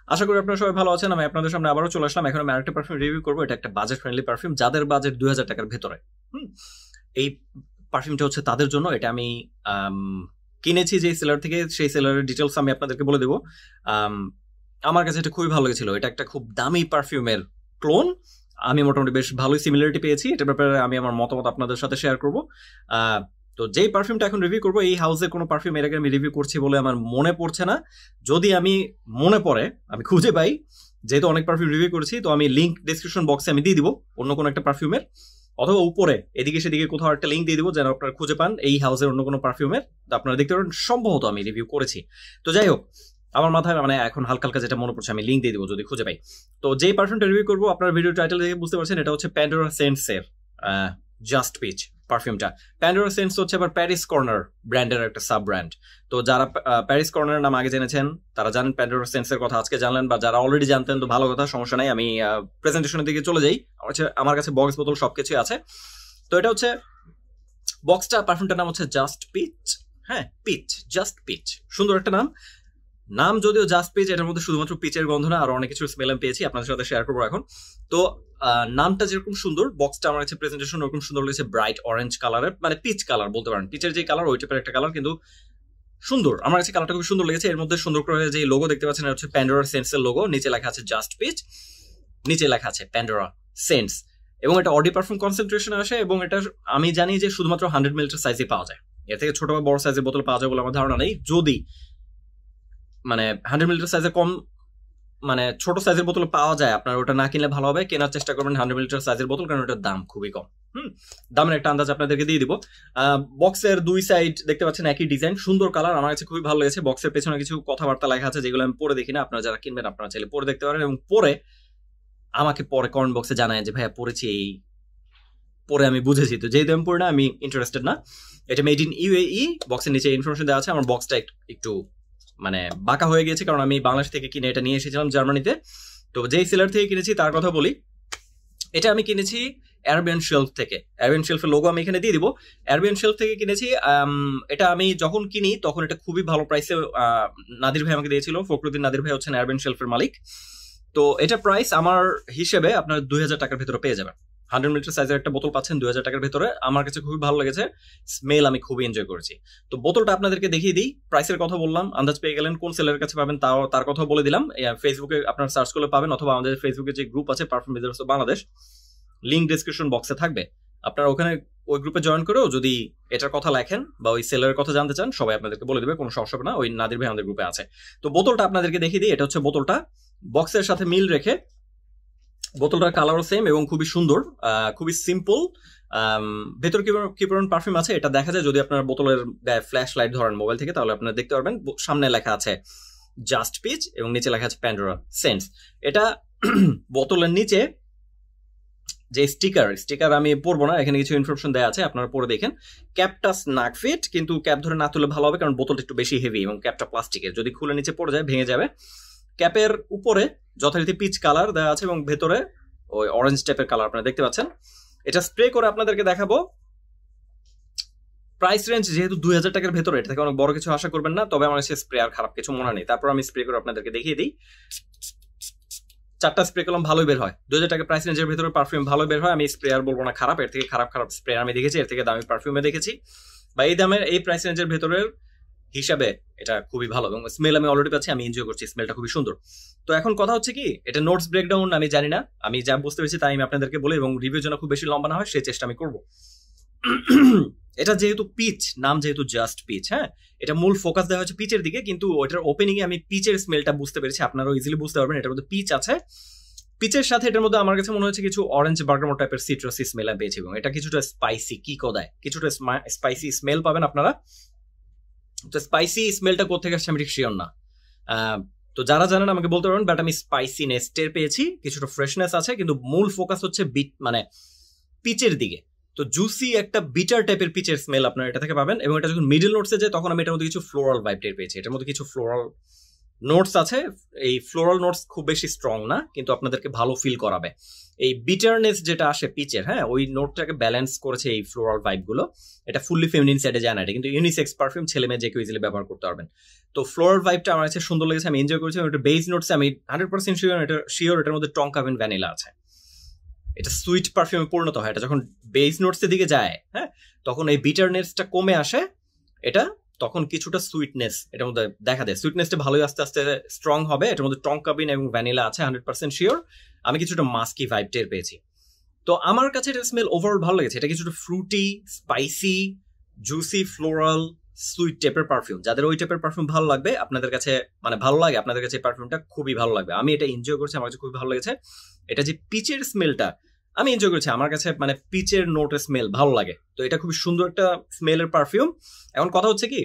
আশা করি আপনারা সবাই ভালো আছেন। আমি আপনাদের সামনে আবারও চলে আসলাম। এখন আমি আরেকটা পারফিউম রিভিউ করবো। এটা একটা বাজেট ফ্রেন্ডলি পারফিউম, যাদের বাজেট 2000 টাকার ভেতরে। এই পারফিউমটা হচ্ছে তাদের জন্য। এটা আমি কিনেছি যে সেলার থেকে, সেই সেলারের ডিটেলস আমি আপনাদেরকে বলে দেবো। আমার কাছে এটা খুবই ভালো লেগেছিল। এটা একটা খুব দামি পারফিউমের ক্লোন। আমি মোটামুটি বেশ ভালোই সিমিলারিটি পেয়েছি। এটার ব্যাপারে আমি আমার মতামত আপনাদের সাথে শেয়ার করবো। তো যেই পারফিউমটা এখন রিভিউ করবো, এই হাউসের কোনো পারফিউম এর আগে আমি রিভিউ করছি বলে আমার মনে পড়ছে না। যদি আমি মনে পড়ে, আমি খুঁজে পাই, যেহেতু অনেক পারফিউম রিভিউ করেছি, তো আমি লিঙ্ক ডিসক্রিপশন বক্সে আমি দিয়ে দিব অন্য কোনো একটা পারফিউমের, অথবা উপরে এদিকে সেদিকে কোথাও একটা লিঙ্ক দিয়ে দিব যেন আপনারা খুঁজে পান এই হাউসের অন্য কোনো পারফিউমের। তো আপনারা দেখতে পারেন সম্ভবত আমি রিভিউ করেছি। তো যাই হোক, আমার মাথায় মানে এখন হালকা হালকা যেটা মনে পড়ছে আমি লিঙ্ক দিয়ে দিব যদি খুঁজে পাই। তো যেই পারফিউমটা রিভিউ করবো, আপনার ভিডিও টাইটেল দেখে বুঝতে পারছেন, এটা হচ্ছে প্যান্ডোরা সেন্টসের জাস্ট পিচ পারফিউমটা। প্যান্ডোরা সেন্টস হচ্ছে আবার প্যারিস কর্নার ব্র্যান্ডের একটা সাব ব্র্যান্ড। তো যারা প্যারিস কর্নারের নাম আগে জেনেছেন তারা জানেন প্যান্ডোরা সেন্টসের কথা, আজকে জানলেন, বা যারা অলরেডি জানতেন তো ভালো কথা, সমস্যা নাই। আমি প্রেজেন্টেশনের দিকে চলে যাই। আমার কাছে বক্স বোতল সবকিছুই আছে। তো এটা হচ্ছে বক্সটা, পারফিউমটার নাম হচ্ছে জাস্ট পিচ। হ্যাঁ, পিচ, জাস্ট পিচ, সুন্দর একটা নাম। নাম যদিও জাস্ট পিচ, এটার মধ্যে শুধুমাত্র পিচের গন্ধ না, আর অনেক কিছু স্মেল আমি পেয়েছি, আপনাদের সাথে শেয়ার করবো এখন। তো নামটা যেরকম সুন্দর, বক্সটা আমার কাছে প্রেজেন্টেশন ওরকম সুন্দর লেগেছে। ব্রাইট অরেঞ্জ কালারের, মানে পিচ কালার বলতে পারেন, পিচের যে কালার ওই টাইপের একটা কালার, কিন্তু সুন্দর। আমার কাছে কালারটা খুব সুন্দর লেগেছে। এর মধ্যে সুন্দর করে যে লোগো দেখতে পাচ্ছেন, এটা হচ্ছে প্যান্ডোরা সেন্টসের লোগো। নিচে লেখা আছে জাস্ট পিচ, নিচে লেখা আছে প্যান্ডোরা সেন্টস, এবং এটা অডি পারফিউম কনসেন্ট্রেশন আসে, এবং এটা আমি জানি যে শুধুমাত্র 100 মিলিলিটার সাইজে পাওয়া যায়। এর থেকে ছোট বা বড় সাইজের বোতল পাওয়া যায় বলে আমার ধারণা নেই। যদি মানে 100 মিলিলিটার সাইজে কম, মানে ছোট সাইজের বোতল পাওয়া যায়, আপনার ওটা না কিনলে ভালো হবে। কেনার চেষ্টা করবেন 100 মিলিলিটার সাইজের বোতল, কারণ ওটার দাম খুবই কম। দামের একটা আন্দাজ আপনাদেরকে দিয়ে দিব। বক্সের দুই সাইড দেখতে পাচ্ছেন একই ডিজাইন, সুন্দর কালার, আমার কাছে খুবই ভালো লেগেছে। বক্সের পেছনে কিছু কথাবার্তা লেখা আছে যেগুলো আমি পড়ে দেখি না, আপনারা যারা কিনবেন আপনারা চাইলে পড়ে দেখতে পারেন, এবং পরে আমাকে পরে কমেন্ট বক্সে জানায় যে ভাইয়া পড়েছি, এই পরে আমি বুঝেছি। তো যেহেতু আমি পড়ে না, আমি ইন্টারেস্টেড না। এটা মেড ইন ইউএই। বক্সের নিচে ইনফরমেশন দেওয়া আছে। আমার বক্সটা একটু মানে বাঁকা হয়ে গেছে, কারণ আমি বাংলাদেশ থেকে কিনে এটা নিয়ে এসেছিলাম জার্মানিতে। তো যেই সেলার থেকে কিনেছি তার কথা বলি। এটা আমি কিনেছি অ্যারাবিয়ান শেলফ থেকে। অ্যারাবিয়ান শেলফের লোগো আমি এখানে দিয়ে দিব। অ্যারাবিয়ান শেলফ থেকে কিনেছি। এটা আমি যখন কিনি তখন এটা খুবই ভালো প্রাইসে নাদির ভাই আমাকে দিয়েছিল। ফখরুদ্দিন নাদির ভাই হচ্ছেন অ্যারাবিয়ান শেলফের মালিক। তো এটা প্রাইস আমার হিসেবে আপনার 2000 টাকার ভেতরে পেয়ে যাবেন। 100 মিলিলিটার সাইজের একটা বোতল পাচ্ছেন 2000 টাকার ভেতরে। আমার কাছে খুবই ভালো লেগেছে, স্মেল আমি খুবই এনজয় করেছি। তো বোতলটা আপনাদেরকে দেখিয়ে দিই। প্রাইসের কথা বললাম, আন্দাজ পেয়ে গেলেন। কোন সেলের কাছে পাবেন তার কথা বলে দিলাম। ফেসবুকে আপনার সার্চ করলে পাবেন, অথবা আমাদের ফেসবুকে যে গ্রুপ আছে perfume business Bangladesh, link description বক্সে থাকবে। আপনারা ওখানে ওই গ্রুপে জয়েন করেও যদি এটার কথা লেখেন বা ওই সেলের কথা জানতে চান, সবাই আপনাদেরকে বলে দেবে, কোনো সমস্যা হবে না। ওই নাদির ভাই আমাদের গ্রুপে আছে। তো বোতলটা আপনাদেরকে দেখিয়ে দিই। এটা হচ্ছে বোতলটা, বক্সের সাথে মিল রেখে বোতলটার কালারও সেম এবং খুবই সুন্দর, খুবই সিম্পল। ভেতর কি পরিমাণ পারফিউম আছে এটা দেখা যায় যদি আপনার বোতলের গায়ে ফ্ল্যাশ লাইট ধরেন মোবাইল থেকে, তাহলে আপনারা দেখতে পারবেন। সামনে লেখা আছে জাস্ট পিচ এবং নিচে লেখা আছে প্যান্ডোরা সেন্টস। এটা বোতলের নিচে যে স্টিকার আমি পড়বো না, এখানে কিছু ইনফরমেশন দেওয়া আছে, আপনারা পড়ে দেখেন। ক্যাপটা স্নাক ফিট, কিন্তু ক্যাপ ধরে না তুললে ভালো হবে, কারণ বোতলটা একটু বেশি হেভি এবং ক্যাপটা প্লাস্টিকের, যদি খুলে নিচে পড়ে যায় ভেঙে যাবে। ক্যাপের উপরে যথারীতি পিচ কালার দেওয়া আছে এবং ভেতরে ওই অরেঞ্জ টাইপের কালার আপনারা দেখতে পাচ্ছেন। এটা স্প্রে করে আপনাদেরকে দেখাবো। প্রাইস রেঞ্জ যেহেতু 2000 টাকার ভেতরে, এটা থেকে অনেক বড় কিছু আশা করবেন না, তবে আমার কাছে স্প্রে আর খারাপ কিছু মনে নেই। তারপর আমি স্প্রে করে আপনাদেরকে দেখিয়ে দিই। 4টা স্প্রে করলাম, ভালোই বের হয়। 2000 টাকা প্রাইস রেঞ্জের ভেতরে পারফিউম ভালো বের হয়। আমি স্প্রে আর বলবো না খারাপ, এর থেকে খারাপ স্প্রে আমি দেখেছি, এর থেকে দামি পারফিউমে দেখেছি। বা এই দামের এই প্রাইস রেঞ্জের ভেতরের হিসাবে এটা খুবই ভালো, এবং স্মেল আমি অলরেডি পাচ্ছি, আমি এনজয় করছি, স্মেলটা খুবই সুন্দর। তো এখন কথা হচ্ছে কি, এটা নোটস ব্রেকডাউন আমি জানি না, আমি যা বুঝতে পেরেছি তাই আমি আপনাদেরকে বলি, এবং রিভিউ যেন খুব বেশি লম্বা না হয় সেই চেষ্টা আমি করবো। এটা যেহেতু পিচ, নাম যেহেতু জাস্ট পিচ, হ্যাঁ, এটা মূল ফোকাস দেওয়া হচ্ছে পিচের দিকে, কিন্তু ওইটার ওপেনিং এ আমি পিচের স্মেলটা বুঝতে পেরেছি। আপনারাও ইজিলি বুঝতে পারবেন এটার মধ্যে পিচ আছে। পিচের সাথে এটার মধ্যে আমার কাছে মনে হচ্ছে কিছু অরেঞ্জ বার্গামো টাইপের সিট্রাসি স্মেল আমি পেয়েছি, এবং এটা কিছুটা স্পাইসি, কিকো দেয়, কিছুটা স্পাইসি স্মেল পাবেন আপনারা। তো স্পাইসি স্মেলটা কোথেকে আসছে আমি ঠিক শিওর না। তো যারা জানেন আমাকে বলতে পারবেন, বাট আমি স্পাইসিনেস টের পেয়েছি, কিছুটা ফ্রেশনেস আছে, কিন্তু মূল ফোকাস হচ্ছে মানে পিচের দিকে। তো জুসি একটা বিটার টাইপের পিচের স্মেল আপনারা এটা থেকে পাবেন, এবং এটা যখন মিডল নোটসে যায় তখন আমি এটার মধ্যে কিছু ফ্লোরাল ভাইব টের পেয়েছি। এটার মধ্যে কিছু ফ্লোরাল নোটস আছে। এই ফ্লোরাল নোটস খুব বেশি স্ট্রং না, কিন্তু আপনাদেরকে ভালো ফিল করাবে। এই বিটারনেস যেটা আসে পিচের, হ্যাঁ, ওই নোটটাকে ব্যালেন্স করেছে এই ফ্লোরাল ভাইব গুলো। এটা ফুললি ফেমিনিন সাইডে যায় না, এটা কিন্তু ইউনিসেক্স পারফিউম, ছেলে মেয়ে যে কেউ ইজিলি ব্যবহার করতে পারবেন। তো ফ্লোরাল ভাইবটা আমার কাছে সুন্দর লেগেছে, আমি এনজয় করেছি। এটা বেস নোটসে আমি 100% শিওর এটার মধ্যে টঙ্কা এবং ভ্যানিলা আছে। এটা সুইট পারফিউমে পরিণত হয়, এটা যখন বেস নোটসের দিকে যায়, হ্যাঁ, তখন এই বিটারনেসটা কমে আসে, এটা তখন কিছুটা সুইটনেস এটার মধ্যে দেখা দেয়। সুইটনেসটা ভালোই আস্তে আস্তে স্ট্রং হবে। এটার মধ্যে টঙ্কা বিন এবং ভ্যানিলা আছে 100% শিওর। আমি কিছুটা মাস্কি ভাইব টের পেয়েছি। তো আমার কাছে এটা স্মেল ওভারঅল ভালো লেগেছে। এটা কিছুটা fruity, spicy, juicy, floral, sweet টাইপের পারফিউম। যাদের ওই টাইপের পারফিউম ভালো লাগবে, আপনাদের কাছে মানে ভালো লাগে, আপনাদের কাছে এই পারফিউমটা খুবই ভালো লাগবে। আমি এটা এনজয় করছি, আমার কাছে খুবই ভালো লেগেছে। এটা যে পিচের স্মেলটা আমি এনজয় করেছি, আমার কাছে মানে পিচের নোটের স্মেল ভালো লাগে। তো এটা খুবই সুন্দর একটা স্মেলের পারফিউম। এখন কথা হচ্ছে কি,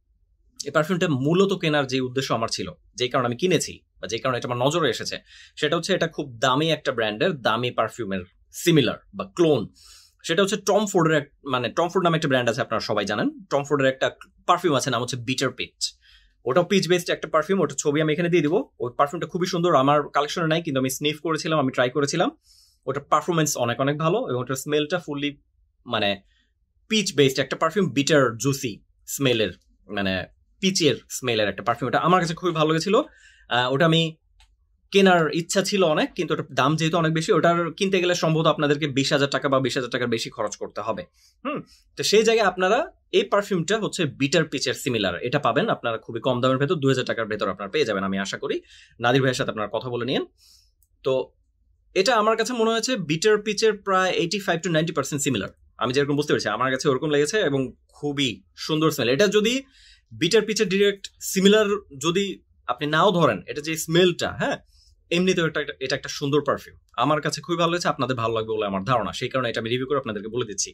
এই পারফিউমটা মূলত কেনার যে উদ্দেশ্য আমার ছিল, যেই কারণে আমি কিনেছি বা যে কারণে এটা আমার নজরে এসেছে, সেটা হচ্ছে এটা খুব দামি একটা ব্র্যান্ডের দামি পারফিউমের সিমিলার বা ক্লোন। সেটা হচ্ছে টম ফোর্ডের, মানে টম ফোর্ড নামে একটা ব্র্যান্ড আছে, আপনারা সবাই জানেন। টম ফোর্ডের একটা পারফিউম আছে, নাম হচ্ছে বিটার পিচ। ওটাও পিচ বেসড একটা পারফিউম, ওটা ছবি আমি এখানে দিয়ে দিব। ওই পারফিউমটা খুবই সুন্দর, আমার কালেকশনে নাই, কিন্তু আমি স্নিফ করেছিলাম, আমি ট্রাই করেছিলাম। ওটার পারফরমেন্স অনেক অনেক ভালো এবং ওটার স্মেলটা ফুললি মানে পিচ বেসড একটা পারফিউম, বিটার জুসি স্মেলের, মানে পিচের স্মেলের একটা পারফিউম। ওটা আমার কাছে খুবই ভালো লেগেছিল। ওটা আমি কেনার ইচ্ছা ছিল অনেক, কিন্তু ওটার দাম যেহেতু অনেক বেশি, ওটার কিনতে গেলে সম্ভবত আপনাদেরকে 20,000 টাকা বা 20,000 টাকার বেশি খরচ করতে হবে। তো সেই জায়গায় আপনারা এই পারফিউমটা হচ্ছে বিটার পিচের সিমিলার, এটা পাবেন আপনারা খুবই কম দামের ভেতর, 2,000 টাকার ভেতর আপনারা পেয়ে যাবেন, আমি আশা করি। নাদির ভাইয়ের সাথে আপনারা কথা বলে নিন। তো এটা আমার কাছে মনে হয়েছে বিটার পিচের প্রায় 85-90% সিমিলার। আমি যেরকম বুঝতে পেরেছি, আমার কাছে ওরকম লেগেছে এবং খুবই সুন্দর স্মেল। এটা যদি বিটার পিচের ডিরেক্ট সিমিলার যদি আপনি নাও ধরেন, এটা যে স্মেলটা, হ্যাঁ, এমনিতেও এটা একটা সুন্দর পারফিউম। আমার কাছে খুবই ভালো লেগেছে, আপনাদের ভালো লাগবে বলে আমার ধারণা, সেই কারণে এটা আমি রিভিউ করে আপনাদেরকে বলে দিচ্ছি।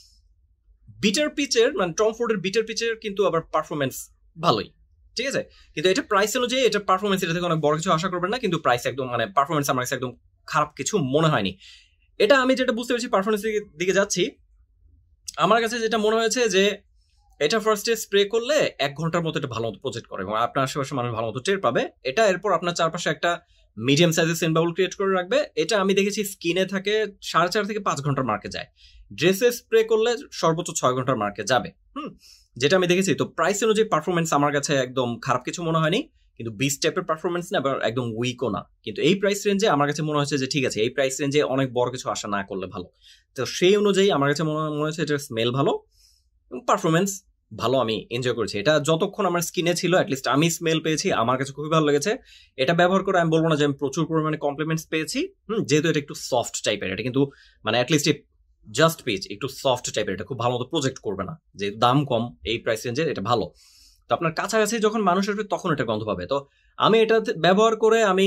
বিটার পিচের মানে টম ফোর্ডের বিটার পিচের কিন্তু আবার পারফরমেন্স ভালোই, ঠিক আছে, কিন্তু এটা প্রাইস অনুযায়ী এটা পারফরমেন্স এটা থেকে অনেক বড় কিছু আশা করবেন না, কিন্তু প্রাইস একদম মানে পারফরমেন্স আমার কাছে একদম খারাপ কিছু মনে হয়নি। এটা আমি যেটা বুঝতে পেরেছি, পারফরমেন্স দিকে যাচ্ছি, আমার কাছে যেটা মনে হয়েছে যে এটা ফার্স্টে স্প্রে করলে 1 ঘন্টার মতো এটা ভালো মতো প্রজেক্ট করে এবং আপনার আশেপাশে মানুষ ভালো মতো টের পাবে এটা। এরপর আপনার চারপাশে একটা মিডিয়াম সাইজের সেন্ট বাবল ক্রিয়েট করে রাখবে। এটা আমি দেখেছি স্কিনে থাকে 4.5 থেকে 5 ঘন্টার মার্কে যায়, ড্রেসে স্প্রে করলে সর্বোচ্চ 6 ঘন্টার মার্কে যাবে, যেটা আমি দেখেছি। তো প্রাইস অনুযায়ী পারফরমেন্স আমার কাছে একদম খারাপ কিছু মনে হয়নি, কিন্তু বিচ টাইপের পারফরমেন্স না, আবার একদম উইকও না। কিন্তু এই প্রাইস রেঞ্জে আমার কাছে মনে হচ্ছে যে ঠিক আছে, এই প্রাইস রেঞ্জে অনেক বড় কিছু আশা না করলে ভালো। তো সেই অনুযায়ী আমার কাছে মনে হচ্ছে এটার স্মেল ভালো এবং পারফরমেন্স ভালো, আমি এনজয় করেছি। এটা যতক্ষণ আমার স্কিনে ছিল অ্যাটলিস্ট আমি স্মেল পেয়েছি, আমার কাছে খুবই ভালো লেগেছে। এটা ব্যবহার করে আমি বলবো না যে আমি প্রচুর পরিমাণে কমপ্লিমেন্টস পেয়েছি, যেহেতু এটা একটু সফট টাইপের, এটা কিন্তু মানে অ্যাটলিস্ট জাস্ট পেজ একটু সফট টাইপের, এটা খুব ভালো মতো প্রজেক্ট করবে না, যেহেতু দাম কম এই প্রাইস রেঞ্জের, এটা ভালো। তো আপনার কাছাকাছি যখন মানুষ আসবে তখন এটা গন্ধ পাবে। তো আমি এটা ব্যবহার করে আমি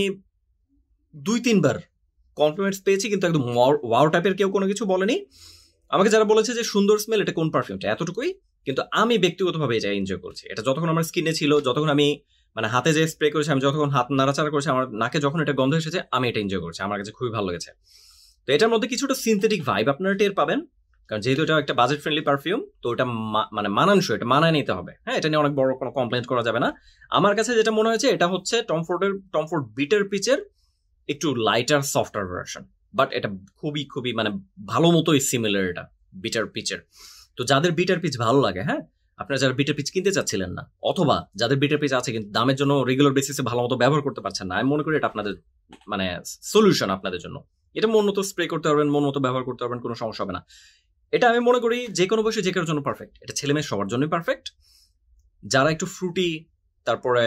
2-3 বার কমপ্লিমেন্টস পেয়েছি, কিন্তু একদম ওয়াও টাইপের কেউ কোনো কিছু বলেনি। আমাকে যারা বলেছে যে সুন্দর স্মেল, এটা কোন পারফিউমটা, এতটুকুই। কিন্তু আমি ব্যক্তিগতভাবে এটা এনজয় করছি। এটা যতক্ষণ আমার স্কিনে ছিল, যতক্ষণ আমি মানে হাতে যে স্প্রে করেছি, আমি যতক্ষণ হাত নাড়াচাড়া করেছি, আমার নাকে যখন এটা গন্ধ এসেছে, আমি এটা এনজয় করছি, আমার কাছে খুবই ভালো লেগেছে। তো এটার মধ্যে কিছুটা সিনথেটিক ভাইব আপনারা টের পাবেন, কারণ যেহেতু এটা একটা বাজেট ফ্রেন্ডলি পারফিউম, তো এটা মানে মানানসই, এটা মানায় নিতে হবে। হ্যাঁ, এটা নিয়ে অনেক বড় কোনো কমপ্লেন করা যাবে না। আমার কাছে যেটা মনে হয়েছে, এটা হচ্ছে টম ফোর্ড বিটার পিচের একটু লাইটার সফটার ভার্সন, বাট এটা খুবই খুবই মানে ভালো মতোই সিমিলার এটা বিটার পিচের। তো যাদের বিটার পিচ ভালো লাগে, হ্যাঁ, আপনারা যারা বিটার পিচ কিনতে চাচ্ছিলেন না, অথবা যাদের বিটার পিচ আছে কিন্তু দামের জন্য রেগুলার বেসিসে ভালো মতো ব্যবহার করতে পারছেন না, আমি মনে করি এটা আপনাদের মানে সলিউশন আপনাদের জন্য। এটা মন মতো স্প্রে করতে পারবেন, মন মতো ব্যবহার করতে পারবেন, কোনো সমস্যা হবে না। এটা আমি মনে করি যে কোনো বয়সে যে কারোর জন্য পারফেক্ট। এটা ছেলে মেয়ে সবার জন্যই পারফেক্ট। যারা একটু ফ্রুটি, তারপরে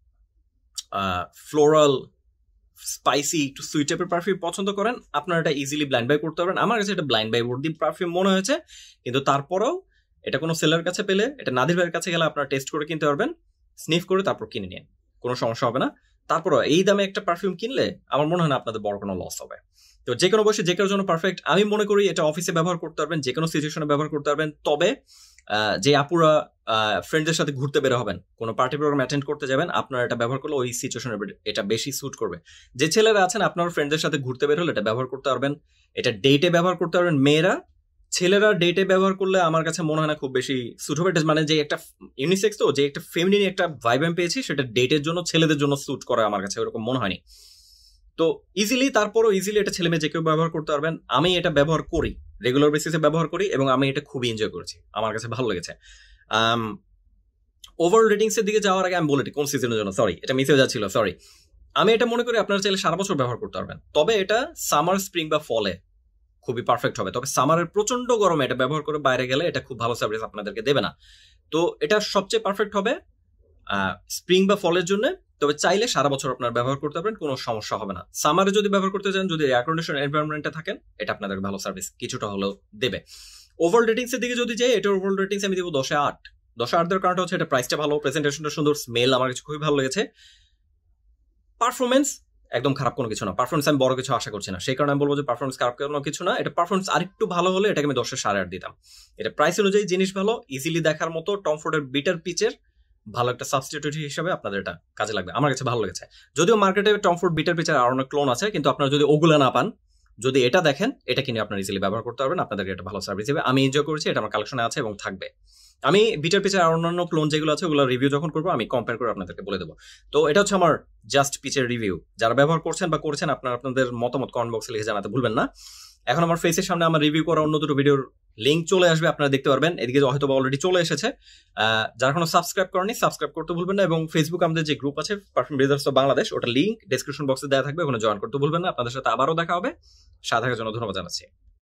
ফ্লোরাল, স্পাইসি, একটু সুইট টাইপের পারফিউম পছন্দ করেন, আপনারা এটা ইজিলি ব্লাইন্ড বাই করতে পারবেন। আমার কাছে এটা ব্লাইন্ড বাই ওয়ার্দি পারফিউম মনে হয়েছে, কিন্তু তারপরেও এটা কোনো সেলার কাছে পেলে, এটা নাদির ভাইয়ের কাছে গেলে আপনারা টেস্ট করে কিনতে পারবেন, স্নিফ করে তারপর কিনে নিন, কোনো সমস্যা হবে না। তারপরও এই দামে একটা পারফিউম কিনলে আমার মনে হয় না আপনাদের বড় কোনো লস হবে। তো যে কোনো বয়সে যে কারোর জন্য পারফেক্ট। আমি মনে করি এটা অফিসে ব্যবহার করতে পারবেন, যে কোনো সিচুয়েশনে ব্যবহার করতে পারবেন। তবে যে আপুরা ফ্রেন্ডদের সাথে ঘুরতে বের হবেন, কোনো পার্টি প্রোগ্রাম অ্যাটেন্ড করতে যাবেন, আপনারা এটা ব্যবহার করলে ওই সিচুয়েশনে এটা বেশি স্যুট করবে। যে ছেলেরা আছেন আপনার ফ্রেন্ডদের সাথে ঘুরতে বের হলে এটা ব্যবহার করতে পারবেন, এটা ডেটে ব্যবহার করতে পারবেন। মেয়েরা, ছেলেরা ডেটে ব্যবহার করলে আমার কাছে মনে হয় না খুব বেশি স্যুট হবে। মানে যে একটা ইউনিসেক্স, তো যে একটা ফেমিনিন একটা ভাইব আমি পেয়েছি, সেটা ডেটের জন্য ছেলেদের জন্য স্যুট করে আমার কাছে ওরকম মনে হয়নি। তো তারপরও ইজিলি এটা ছেলে মেয়ে যে কেউ ব্যবহার করতে পারবেন। আমি এটা ব্যবহার করি, রেগুলার বেসিসে ব্যবহার করি, এবং আমি এটা খুবই এনজয় করেছি, আমার কাছে ভালো লেগেছে। ওভারঅল রেটিংস এর দিকে যাওয়ার আগে আমি বলি কোন সিজনের জন্য, সরি এটা মিস হয়ে যাচ্ছিল, সরি। আমি এটা মনে করি আপনারা চাইলে সারা বছর ব্যবহার করতে পারবেন, তবে এটা সামার, স্প্রিং বা ফলে খুবই পারফেক্ট হবে। তবে সামারের প্রচন্ড গরমে এটা ব্যবহার করে বাইরে গেলে এটা খুব ভালো সার্ভিস আপনাদেরকে দেবে না। তো এটা সবচেয়ে পারফেক্ট হবে স্প্রিং বা ফলের জন্য। তবে চাইলে সারা বছর আপনারা ব্যবহার করতে পারবেন, কোনো সমস্যা হবে না। সামারে যদি ব্যবহার করতে চান, যদি এয়ার কন্ডিশন এনভায়রনমেন্টে থাকেন, এটা আপনাদের ভালো সার্ভিস কিছুটা হলেও দেবে। ওভারঅল রেটিংস এর দিকে যদি যাই, এটার ওভারঅল রেটিংস আমি দেবো 10/8। 10/8 দেওয়ার কারণটা হচ্ছে এটা প্রাইসটা ভালো, প্রেজেন্টেশনটা সুন্দর, স্মেল আমার কাছে খুবই ভালো লেগেছে। পারফরমেন্স একদম খারাপ কোনো কিছু না, পারফরমেন্স আমি বড় কিছু আশা করছি না, সেই কারণে আমি বলবো যে পারফরমেন্স খারাপ কোনো কিছু না। এটা পারফরমেন্স আরেকটু ভালো হলে এটাকে আমি 10/8 দিতাম। এটা প্রাইস অনুযায়ী জিনিস ভালো, ইজিলি দেখার মতো, টম ফোর্ডের বিটার পিচের ভালো একটা সাবস্টিটিউট হিসেবে আপনাদের এটা কাজে লাগবে, আমার কাছে ভালো লেগেছে। যদিও মার্কেটে টম ফোর্ড বিটার পিচের আর অনেক ক্লোন আছে, কিন্তু আপনারা যদি ওগুলো না পান, যদি এটা দেখেন, এটা কিনে আপনারা ইজিলি ব্যবহার করতে পারবেন, আপনাদেরকে এটা ভালো সার্ভিস দেবে। আমি এনজয় করেছি, এটা আমার কালেকশনে আছে এবং থাকবে। আমি বিটার পিচের আর অন্যান্য ক্লোন যেগুলো আছে ওগুলো রিভিউ যখন করবো আমি কম্পেয়ার করে আপনাদেরকে বলে দেবো। তো এটা হচ্ছে আমার জাস্ট পিচের রিভিউ। যারা ব্যবহার করছেন বা করেছেন, আপনারা আপনাদের মতামত কমেন্ট বক্সে লিখে জানাতে ভুলবেন না। এখন আমার ফেসের সামনে আমার রিভিউ করা অন্য দুটো ভিডিওর লিঙ্ক চলে আসবে, আপনারা দেখতে পারবেন। এদিকে হয়তো অলরেডি চলে এসেছে। যারা এখনো সাবস্ক্রাইব করেনি, সাবস্ক্রাইব করতে ভুলবেন না, এবং ফেসবুক আমাদের যে গ্রুপ আছে পারফিউম ব্রাদার্স অফ বাংলাদেশ, ওটা লিঙ্ক ডেসক্রিপশন বক্সে দেওয়া থাকবে, ওখানে জয়েন করতে ভুলবেন না। আপনাদের সাথে আবারও দেখা হবে। সাথে থাকার জন্য ধন্যবাদ জানাচ্ছি।